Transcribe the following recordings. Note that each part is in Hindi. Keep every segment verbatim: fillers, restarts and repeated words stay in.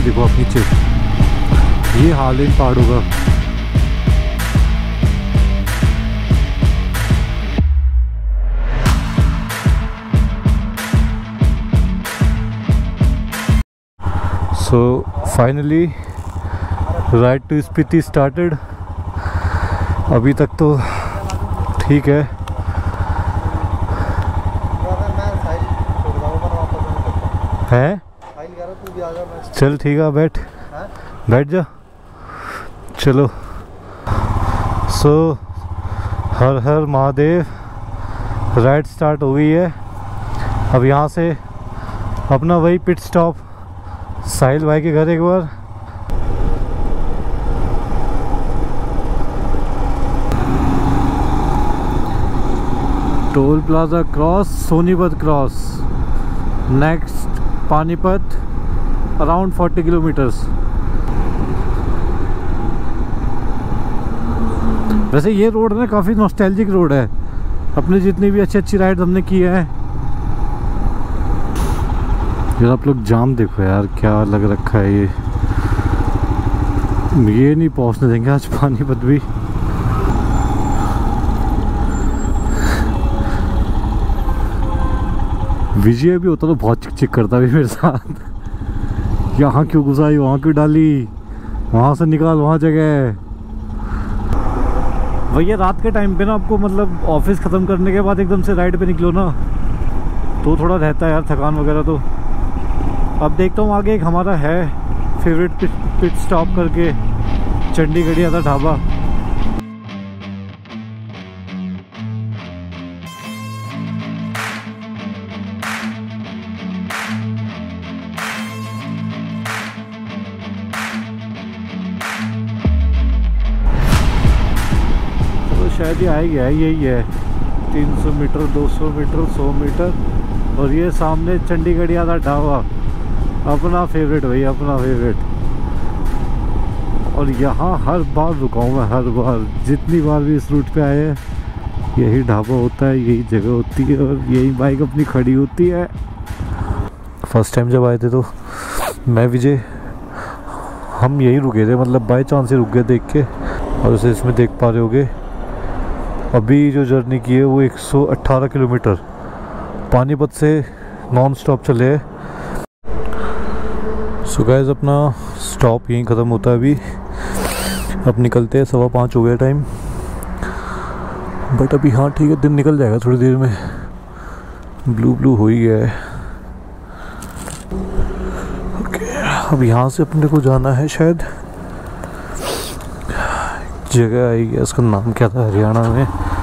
देखो आप नीचे, ये हाल है इन पहाड़ों का। So finally ride to Spiti started. अभी तक तो ठीक है। है चल ठीक है, बैठ बैठ जा, चलो। सो हर हर महादेव, राइड स्टार्ट हो गई है। अब यहाँ से अपना वही पिट स्टॉप साहिल भाई के घर एक बार। Toll plaza cross, Sonipat cross, next Panipat, around forty kilometres. वैसे ये रोड ना काफ़ी नॉस्टैल्जिक रोड है, अपने जितनी भी अच्छी अच्छी राइड हमने की है। यार आप लोग जाम देखो यार, क्या लग रखा है ये। ये नहीं पहुंचने देंगे आज पानीपत भी। विजय भी होता तो बहुत चिक चिक करता भी मेरे साथ। यहाँ क्यों घुसाई, वहाँ क्यों डाली, वहाँ से निकाल, वहाँ जगह। भैया रात के टाइम पे ना आपको मतलब ऑफिस ख़त्म करने के बाद एकदम से राइड पे निकलो ना तो थोड़ा रहता है यार थकान वगैरह। तो अब देखता हूँ आगे एक हमारा है फेवरेट पिट, पिट स्टॉप करके, चंडीगढ़िया था ढाबा। शायद ये आ ही गया है, यही है। तीन सौ मीटर, दो सौ मीटर, सौ मीटर, और ये सामने चंडीगढ़िया का ढाबा, अपना फेवरेट भाई, अपना फेवरेट। और यहाँ हर बार रुका हूँ मैं, हर बार जितनी बार भी इस रूट पे आए हैं यही ढाबा होता है, यही जगह होती है और यही बाइक अपनी खड़ी होती है। फर्स्ट टाइम जब आए थे तो मैं विजय हम यही रुके थे, मतलब बाई चांस ही रुक गए देख के। और उसे इसमें देख पा रहे होगे अभी जो जर्नी की है वो एक सौ अठारह किलोमीटर पानीपत से नॉन स्टॉप चले हैं। सो गाइस अपना स्टॉप यहीं ख़त्म होता है अभी। अब निकलते हैं, सवा पाँच हो गया टाइम। बट अभी हाँ ठीक है, दिन निकल जाएगा थोड़ी देर में। ब्लू ब्लू हो ही गया है। ओके अब यहाँ से अपने को जाना है शायद, जगह आई है, उसका नाम क्या था हरियाणा में।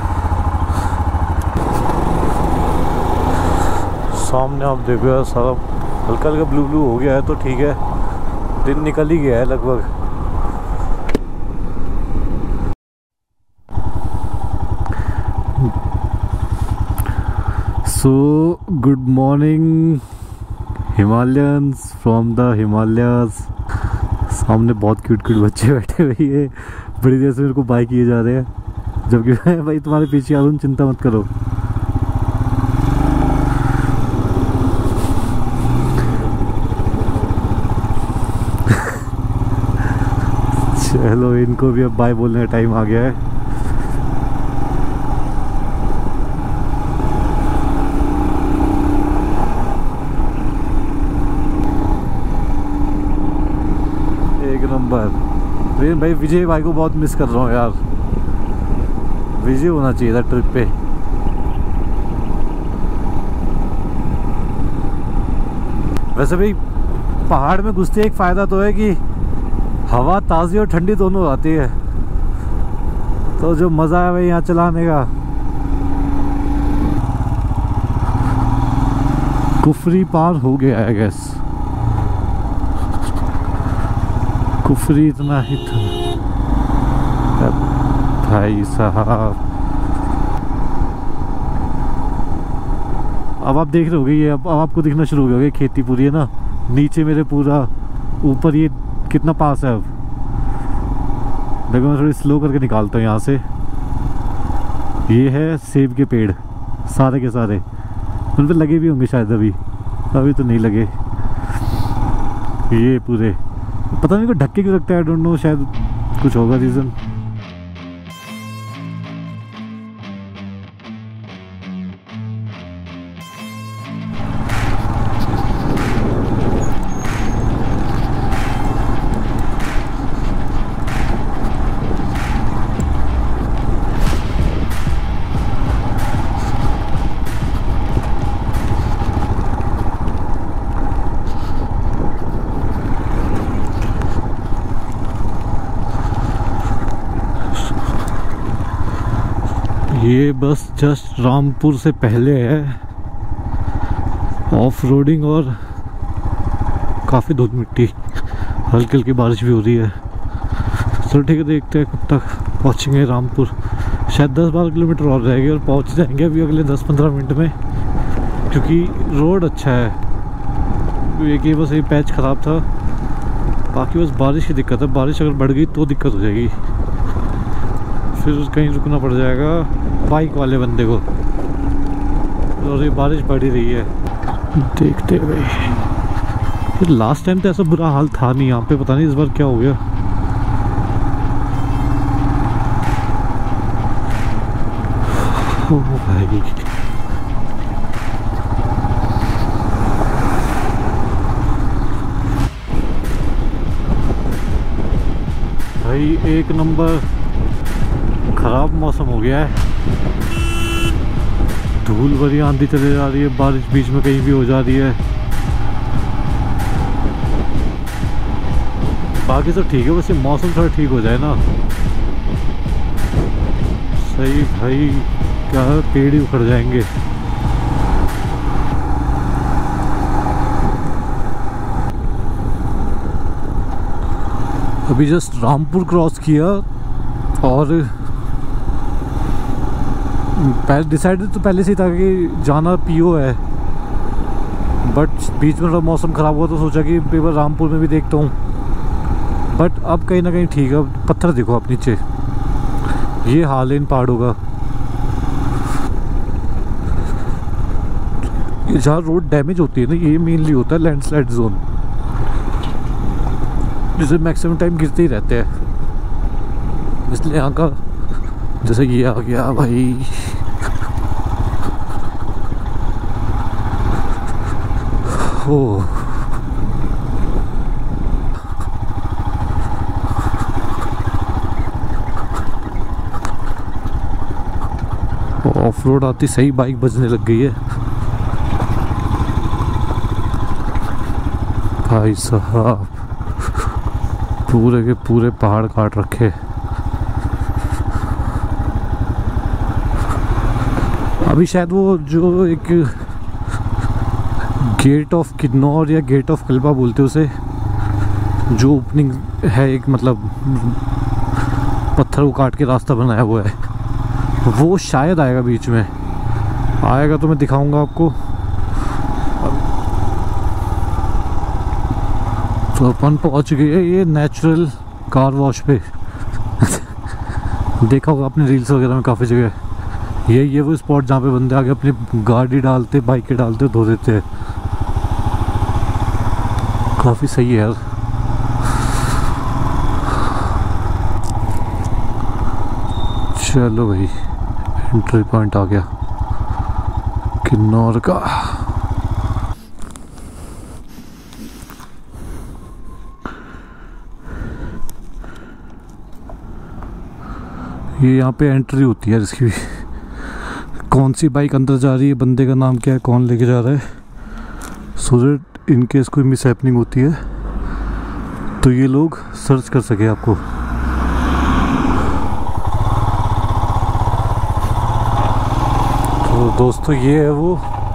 सामने आप देखो यार सारा हल्का हल्का ब्लू ब्लू हो गया है, तो ठीक है, दिन निकल ही गया है लगभग। So good morning Himalayans from the Himalayas. सामने बहुत क्यूट क्यूट बच्चे बैठे हुए हैं, बड़ी देर से मेरे को बाइक किए जा रहे हैं, जबकि मैं भाई तुम्हारे पीछे आ रहा हूँ, चिंता मत करो। चलो इनको भी अब बाय बोलने का टाइम आ गया है। एक नंबर। लेकिन भाई विजय भाई को बहुत मिस कर रहा हूँ यार, विजय होना चाहिए था ट्रिप पे। वैसे भाई पहाड़ में घुसते एक फ़ायदा तो है कि हवा ताज़ी और ठंडी दोनों आती है, तो जो मज़ा है भाई यहाँ चलाने का। कुफरी पार हो गया है गैस, कुफरी इतना ही था भाई साहब। अब आप देख रहे होगे ये, अब, अब आपको दिखना शुरू हो गया, खेती पूरी है ना नीचे मेरे, पूरा ऊपर ये कितना पास है। अब देखो मैं थोड़ी स्लो करके निकालता हूँ यहाँ से। ये है सेब के पेड़ सारे के सारे, उन पर लगे भी होंगे शायद, अभी अभी तो नहीं लगे। ये पूरे पता नहीं को ढक के क्यों रखता है, आई डोंट नो, शायद कुछ होगा रीज़न। ये बस जस्ट रामपुर से पहले है, ऑफ रोडिंग और काफ़ी धूल मिट्टी, हल्की हल्की बारिश भी हो रही है। चलो ठीक है, देखते हैं कब तक पहुँचेंगे रामपुर। शायद दस बारह किलोमीटर और रहेगी और पहुँच जाएंगे अभी अगले दस पंद्रह मिनट में, क्योंकि रोड अच्छा है। एक ये बस ये पैच ख़राब था, बाकी बस बारिश की दिक्कत है। बारिश अगर बढ़ गई तो दिक्कत हो जाएगी, फिर कहीं रुकना पड़ जाएगा बाइक वाले बंदे को। और ये बारिश बढ़ ही रही है, देखते भाई। फिर लास्ट टाइम तो ऐसा बुरा हाल था नहीं यहाँ पे, पता नहीं इस बार क्या हो गया। ओ भाई भाई एक नंबर खराब मौसम हो गया है। धूल भरी आंधी चले जा रही है, बारिश बीच में कहीं भी हो जा रही है। बाकी सब ठीक है, बस ये मौसम थोड़ा ठीक हो जाए ना। सही भाई, क्या पेड़ ही उखड़ जाएंगे। अभी जस्ट रामपुर क्रॉस किया और डिसाइडेड तो पहले से ही था कि जाना पीओ है, बट बीच में थोड़ा मौसम ख़राब हुआ तो सोचा कि एक बार रामपुर में भी देखता हूँ। बट अब कहीं ना कहीं ठीक है। पत्थर देखो आप नीचे, ये हाल है इन पहाड़ों का। जहाँ रोड डैमेज होती है ना, ये मेनली होता है लैंडस्लाइड जोन, जिसे मैक्सिमम टाइम गिरते ही रहते हैं। इसलिए यहाँ का जैसे ये आ गया भाई, ओ ऑफ रोड आती सही बाइक बजने लग गई है भाई साहब। पूरे के पूरे पहाड़ काट रखे। अभी शायद वो जो एक गेट ऑफ किन्नौर या गेट ऑफ कल्बा बोलते उसे, जो ओपनिंग है एक, मतलब पत्थर को काट के रास्ता बनाया हुआ है, वो शायद आएगा बीच में। आएगा तो मैं दिखाऊंगा आपको। तो अपन पहुंच गए ये नेचुरल कार वॉश पे। देखा होगा अपने रील्स वगैरह में काफ़ी जगह। ये ये वो स्पॉट जहाँ पे बंदे आगे अपनी गाड़ी डालते, बाइकें डालते, धो देते हैं। काफ़ी सही है यार। चलो भाई, एंट्री पॉइंट आ गया किन्नौर का। ये यहाँ पे एंट्री होती है इसकी भी। कौन सी बाइक अंदर जा रही है, बंदे का नाम क्या है, कौन लेके जा रहा है, सो दैट इन केस कोई मिस हैपनिंग होती है तो ये लोग सर्च कर सके आपको। तो दोस्तों ये है वो,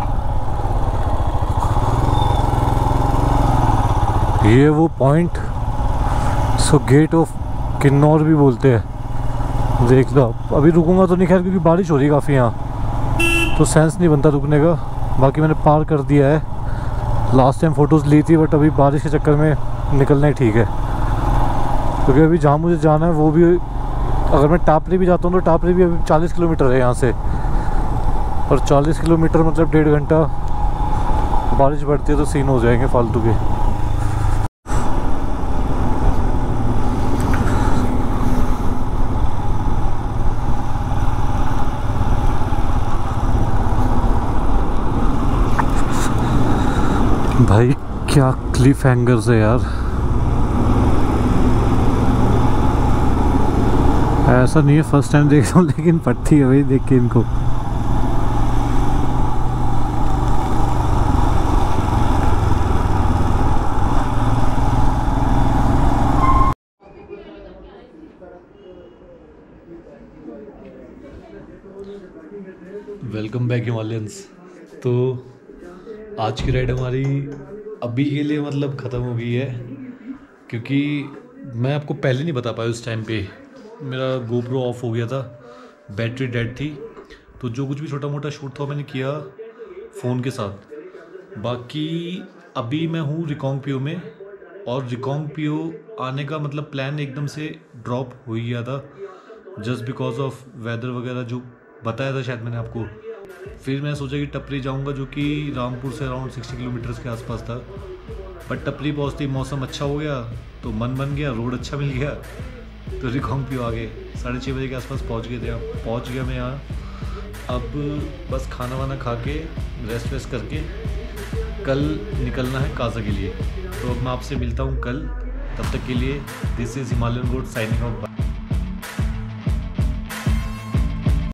ये है वो point, so gate of Kinnaur भी बोलते हैं। देख लो आप। अभी रुकूंगा तो नहीं खैर, क्योंकि बारिश हो रही है काफ़ी यहाँ, तो सेंस नहीं बनता रुकने का। बाकी मैंने पार कर दिया है। लास्ट टाइम फ़ोटोज़ ली थी, बट अभी बारिश के चक्कर में निकलना ही ठीक है, क्योंकि अभी जहाँ मुझे जाना है वो भी, अगर मैं टापरी भी जाता हूँ तो टापरी भी अभी चालीस किलोमीटर है यहाँ से, और चालीस किलोमीटर मतलब डेढ़ घंटा। बारिश बढ़ती है तो सीन हो जाएंगे फालतू के। भाई क्या क्लिफ हैंगर्स है यार, ऐसा नहीं है फर्स्ट टाइम देख रहा हूँ लेकिन पट्टी है भाई देख के इनको। Welcome back Himalayans. तो आज की राइड हमारी अभी के लिए मतलब ख़त्म हो गई है, क्योंकि मैं आपको पहले नहीं बता पाया उस टाइम पे मेरा गोप्रो ऑफ हो गया था, बैटरी डेड थी। तो जो कुछ भी छोटा मोटा शूट था मैंने किया फ़ोन के साथ। बाकी अभी मैं हूँ रिकॉन्ग पियो में, और रिकॉन्ग पियो आने का मतलब प्लान एकदम से ड्रॉप हो ही गया था, जस्ट बिकॉज ऑफ वेदर वगैरह जो बताया था शायद मैंने आपको। फिर मैं सोचा कि टपरी जाऊंगा, जो कि रामपुर से अराउंड सिक्सटी किलोमीटर्स के आसपास था। बट टपरी पहुंचती मौसम अच्छा हो गया तो मन बन गया, रोड अच्छा मिल गया, तो रिकॉन्ग पियो आ गए। साढ़े छः बजे के आसपास पहुंच गए थे। अब पहुंच गया मैं यहाँ। अब बस खाना वाना खा के रेस्ट वेस्ट करके कल निकलना है काजा के लिए। तो अब मैं आपसे मिलता हूँ कल, तब तक के लिए this is Himalayan goat signing of.